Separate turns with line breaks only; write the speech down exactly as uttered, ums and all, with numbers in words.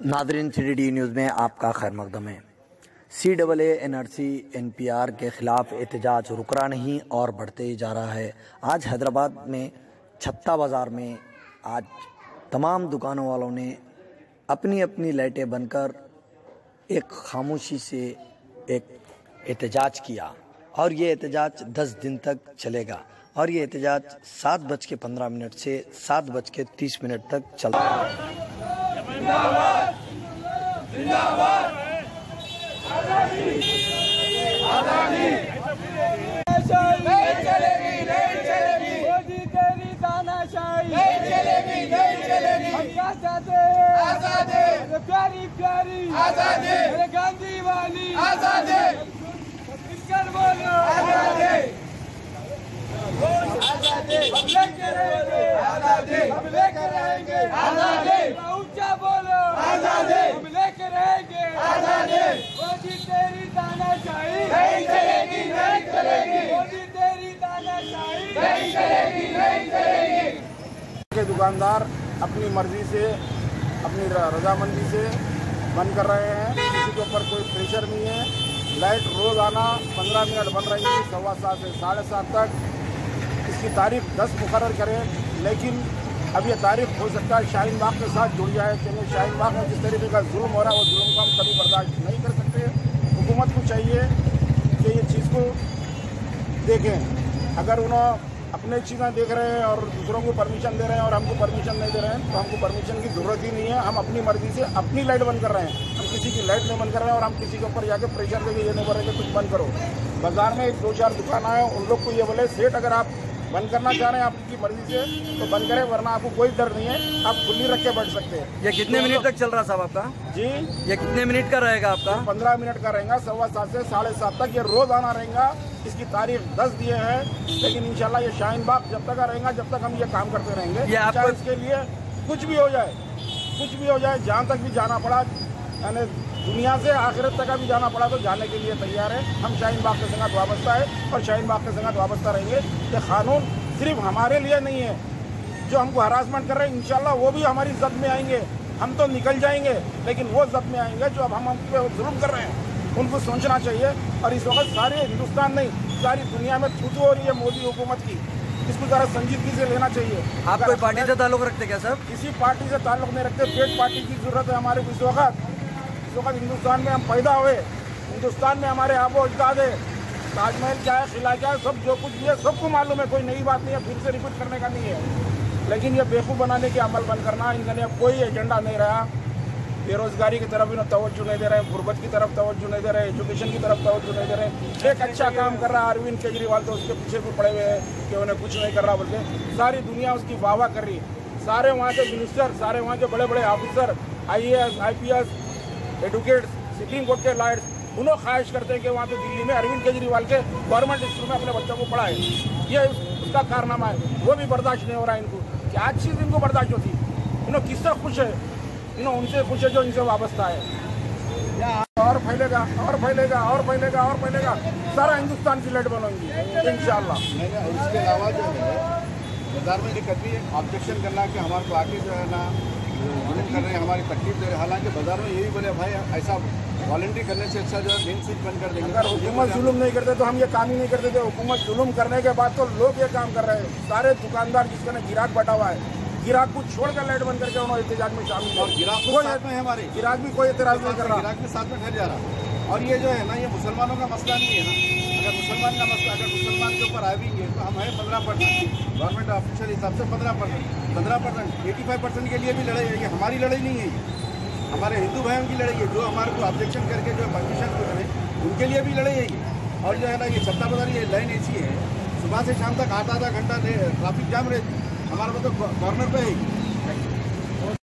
Nadreen three D news में आपका खैर मकदम है। C double A N R C N P R के ख़िलाफ़ एहतजाज रुक रहा नहीं और बढ़ते ही जा रहा है। आज हैदराबाद में छत्ता बाज़ार में आज तमाम दुकानों वालों ने अपनी अपनी लाइटें बनकर एक खामोशी से एक एहतजाज किया और ये एहतजाज दस दिन तक चलेगा और ये एहतजाज सात बज के पंद्रह मिनट से सात बज के तीस मिनट तक चलता है।
जिंदाबाद, जिंदाबाद, आज़ादी, आज़ादी, नहीं चलेगी, नहीं चलेगी, मोदी तेरी तानाशाही, नहीं चलेगी, नहीं चलेगी, हम क्या चाहते हैं, आज़ादी, मेरे प्यारी प्यारी, आज़ादी, मेरे गांधी वाली, आज़ादी, किसकर बोलो, आज़ादी, आज़ादी, हम लेके रहेंगे, आज़ादी, हम लेके रहेंगे, आज़ादी, ऊंचा बोलो, आज़ादी, हम लेके रहेंगे, आज़ादी, मोदी तेरी तानाशाही, नहीं चलेगी, नहीं चलेगी, मोदी तेरी तानाशाही, नहीं चलेगी, नहीं चलेगी।
के दुकानदार अपनी मर्जी से अपनी रजामंदी से बंद कर रहे हैं, किसी के ऊपर कोई प्रेशर नहीं है। लाइट रोज आना पंद्रह मिनट बन रही है, सवा सात से साढ़े सात तक। इसकी तारीख दस मुकर्रर करें, लेकिन अब ये तारीख हो सकता है शाहीन बाग के साथ जुड़ जाए, क्योंकि शाहीन बाग में जिस तरीके का जुल्म हो रहा है वो जुल्म को हम कभी बर्दाश्त नहीं कर सकते। हुकूमत को चाहिए कि ये चीज़ को देखें। अगर उन्होंने अपने चीज़ें देख रहे हैं और दूसरों को परमिशन दे रहे हैं और हमको परमिशन नहीं दे रहे हैं, तो हमको परमिशन की ज़रूरत ही नहीं है। हम अपनी मर्जी से अपनी लाइट बंद कर रहे हैं, हम किसी की लाइट नहीं बंद कर रहे हैं और हम किसी के ऊपर जाके प्रेशर देके ये नहीं बोल रहे कि कुछ बंद करो। बाजार में एक दो चार दुकान आए, उन लोग को ये बोले सेठ अगर आप बंद करना चाह रहे हैं आपकी मर्जी से तो बंद करें, वरना आपको कोई डर नहीं है, आप खुली रख के बैठ सकते हैं।
ये कितने मिनट तक चल रहा साहब आपका?
जी,
ये कितने मिनट का रहेगा आपका?
पंद्रह मिनट का रहेगा, सवा सात से साढ़े सात तक। ये रोज आना रहेगा। इसकी तारीख दस दिए हैं, लेकिन इंशाल्लाह ये शाहीन बाग जब तक रहेगा जब तक हम ये काम करते रहेंगे।
ये आपको
इसके लिए कुछ भी हो जाए, कुछ भी हो जाए, जहाँ तक भी जाना पड़ा, यानी दुनिया से आखिरत तक भी जाना पड़ा तो जाने के लिए तैयार है। हम शाहीन बाग के संगत वाबस्ता है और शाहीन बाग के संगत वाबस्ता रहेंगे। ये कानून सिर्फ हमारे लिए नहीं है, जो हमको हरासमेंट कर रहे हैं इंशाल्लाह वो भी हमारी जद में आएंगे। हम तो निकल जाएंगे, लेकिन वो जद में आएंगे जो अब हम हम पे जुल्म कर रहे हैं। उनको सोचना चाहिए। और इस वक्त सारे हिंदुस्तान नहीं, सारी दुनिया में थूथू हो रही है मोदी हुकूमत की, इसको ज़रा संजीदगी से लेना चाहिए।
आप कोई पार्टी से ताल्लुक़ रखते क्या सर?
किसी पार्टी से ताल्लुक़ नहीं रखते। पेट पार्टी की जरूरत है हमारे को। इस वक्त इस वक्त हिंदुस्तान में हम पैदा हुए, हिंदुस्तान में हमारे आबो अजदाद है, ताजमहल क्या है, किला क्या है, सब जो कुछ भी है सबको मालूम है। कोई नई बात नहीं है, फिर से रिपीट करने का नहीं है। लेकिन ये बेवकूफ़ बनाने के अमल बंद करना, इनका अब कोई एजेंडा नहीं रहा। बेरोजगारी की तरफ इन्हें तवज्जो नहीं दे रहे हैं, गुर्बत की तरफ तवज्जो नहीं दे रहे हैं, एजुकेशन की तरफ तवज्जो नहीं दे रहे हैं। एक अच्छा काम कर रहा है अरविंद केजरीवाल, तो उसके पीछे भी पड़े हुए हैं कि उन्हें कुछ नहीं कर रहा बोल के सारी दुनिया उसकी वाह वाह कर रही है। सारे वहाँ के मिनिस्टर, सारे वहाँ के बड़े बड़े officer, I A S, I P S, advocates, Supreme Court के लॉयर्स, उन्होंने ख्वाहिश करते हैं कि वहाँ पे दिल्ली में अरविंद केजरीवाल के गवर्नमेंट स्कूल में अपने बच्चों को पढ़ाए। ये उसका कारनामा है, वो भी बर्दाश्त नहीं हो रहा है इनको। क्या चीज़ इनको बर्दाश्त होती? इन्हों किससे खुश है? इन्हों उनसे खुश है जो इनसे वाबस्ता है। और फैलेगा और फैलेगा और फैलेगा और फैलेगा, सारा हिंदुस्तान की लाइट बनोगी इंशाल्लाह।
इसके अलावा जो है बाजार में दिक्कत भी ऑब्जेक्शन करना कि हमारे को आके जो है ना जुल्म कर रहे हैं, हमारी तकलीफ दे रहे हैं। हालांकि बाजार में यही बोले भाई ऐसा वॉलंटरी करने से अच्छा जो है दिन स्विच बंद कर देंगे।
अगर हुकूमत जुल्म नहीं करते तो हम ये काम ही नहीं करते थे। हुकूमत जुल्म करने के बाद तो लोग ये काम कर रहे हैं। सारे दुकानदार जिसका ना गिराक बैठा हुआ है, गिराक को छोड़कर लाइट बंद करके उन्होंने एहतजाज में शामिल।
और गिराक को साथ में है हमारे,
गिराक भी कोई एतराज नहीं कर रहा,
गिराक भी साथ में ठहर जा रहा। और ये जो है ना ये मुसलमानों का मसला नहीं है ना। अगर मुसलमान का मसला, अगर मुसलमान के ऊपर आएंगे तो हम है पंद्रह परसेंट गवर्नमेंट ऑफिशियल हिसाब से पंद्रह परसेंट पंद्रह परसेंट एटी फाइव परसेंट के लिए भी लड़ाई है। ये हमारी लड़ाई नहीं है, हमारे हिंदू भाइयों की लड़ाई है। जो हमारे को ऑब्जेक्शन करके जो परमिशन को करें उनके लिए भी लड़ाई है। और जो है ना ये छत्ता बाजार ये लाइन ऐसी है, सुबह से शाम तक आधा आधा घंटा ट्रैफिक जाम रहे हमारा मतलब कॉर्नर पे है।